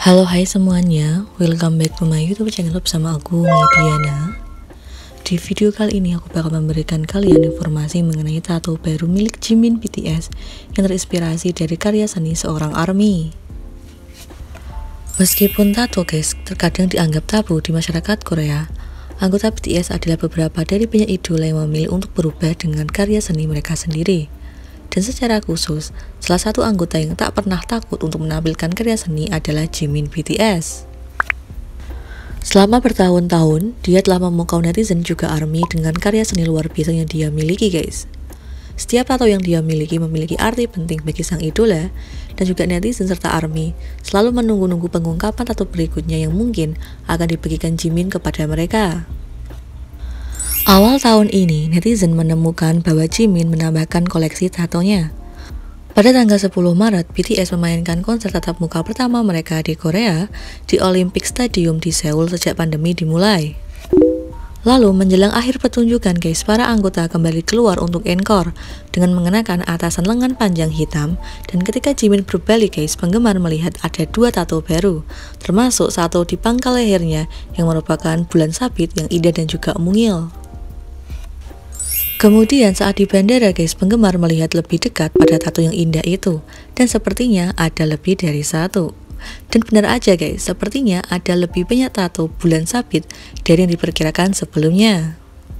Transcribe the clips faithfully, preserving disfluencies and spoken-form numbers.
Halo hai semuanya, welcome back to my YouTube channel bersama aku Mediana. Di video kali ini aku bakal memberikan kalian informasi mengenai tato baru milik Jimin B T S yang terinspirasi dari karya seni seorang ARMY. Meskipun tato guys terkadang dianggap tabu di masyarakat Korea, anggota B T S adalah beberapa dari banyak idola yang memilih untuk berubah dengan karya seni mereka sendiri. Dan secara khusus, salah satu anggota yang tak pernah takut untuk menampilkan karya seni adalah Jimin B T S. Selama bertahun-tahun, dia telah memukau netizen juga ARMY dengan karya seni luar biasa yang dia miliki guys. Setiap tato yang dia miliki memiliki arti penting bagi sang idola, dan juga netizen serta ARMY selalu menunggu-nunggu pengungkapan tato berikutnya yang mungkin akan dibagikan Jimin kepada mereka. Awal tahun ini, netizen menemukan bahwa Jimin menambahkan koleksi tatonya. Pada tanggal sepuluh Maret, B T S memainkan konser tatap muka pertama mereka di Korea di Olympic Stadium di Seoul sejak pandemi dimulai. Lalu menjelang akhir pertunjukan guys, para anggota kembali keluar untuk encore dengan mengenakan atasan lengan panjang hitam, dan ketika Jimin berbalik guys, penggemar melihat ada dua tato baru, termasuk satu di pangkal lehernya yang merupakan bulan sabit yang indah dan juga mungil. Kemudian saat di bandara guys, penggemar melihat lebih dekat pada tato yang indah itu, dan sepertinya ada lebih dari satu. Dan benar aja guys, sepertinya ada lebih banyak tato bulan sabit dari yang diperkirakan sebelumnya.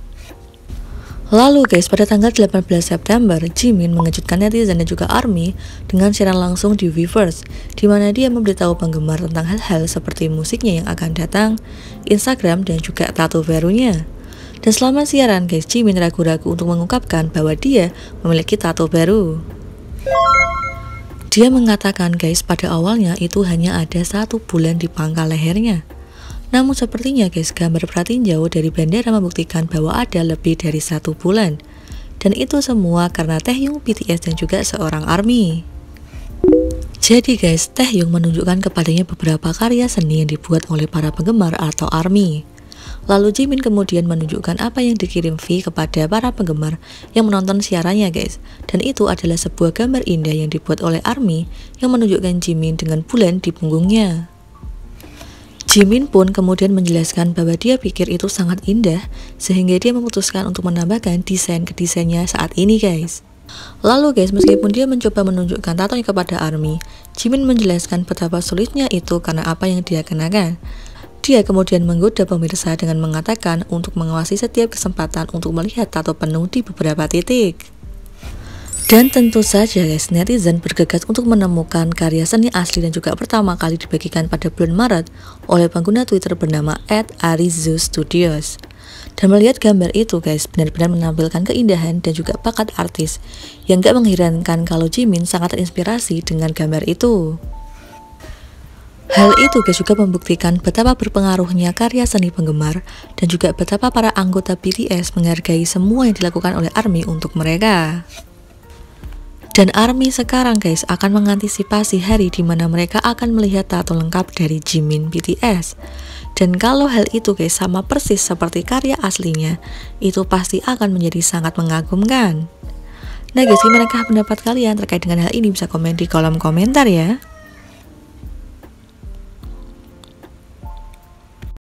Lalu guys, pada tanggal delapan belas September, Jimin mengejutkan netizen dan juga ARMY dengan siaran langsung di Weverse, di mana dia memberitahu penggemar tentang hal-hal seperti musiknya yang akan datang, Instagram, dan juga tato barunya. Dan selama siaran guys, Jimin ragu-ragu untuk mengungkapkan bahwa dia memiliki tato baru. Dia mengatakan guys, pada awalnya itu hanya ada satu bulan di pangkal lehernya. Namun sepertinya guys, gambar pratinjau dari bandara membuktikan bahwa ada lebih dari satu bulan. Dan itu semua karena Taehyung B T S dan juga seorang ARMY. Jadi guys, Taehyung menunjukkan kepadanya beberapa karya seni yang dibuat oleh para penggemar atau ARMY. Lalu Jimin kemudian menunjukkan apa yang dikirim V kepada para penggemar yang menonton siarannya guys. Dan itu adalah sebuah gambar indah yang dibuat oleh ARMY yang menunjukkan Jimin dengan bulan di punggungnya. Jimin pun kemudian menjelaskan bahwa dia pikir itu sangat indah, sehingga dia memutuskan untuk menambahkan desain ke desainnya saat ini guys. Lalu guys, meskipun dia mencoba menunjukkan tatonya kepada ARMY, Jimin menjelaskan betapa sulitnya itu karena apa yang dia kenakan. Dia kemudian menggoda pemirsa dengan mengatakan untuk mengawasi setiap kesempatan untuk melihat tato penuh di beberapa titik. Dan tentu saja guys, netizen bergegas untuk menemukan karya seni asli dan juga pertama kali dibagikan pada bulan Maret oleh pengguna Twitter bernama at arizu studios. Dan melihat gambar itu guys, benar-benar menampilkan keindahan dan juga bakat artis yang gak mengherankan kalau Jimin sangat terinspirasi dengan gambar itu. Hal itu guys juga membuktikan betapa berpengaruhnya karya seni penggemar dan juga betapa para anggota B T S menghargai semua yang dilakukan oleh ARMY untuk mereka. Dan ARMY sekarang guys akan mengantisipasi hari di mana mereka akan melihat tato lengkap dari Jimin B T S. Dan kalau hal itu guys sama persis seperti karya aslinya, itu pasti akan menjadi sangat mengagumkan. Nah guys, gimana pendapat kalian terkait dengan hal ini? Bisa komen di kolom komentar ya.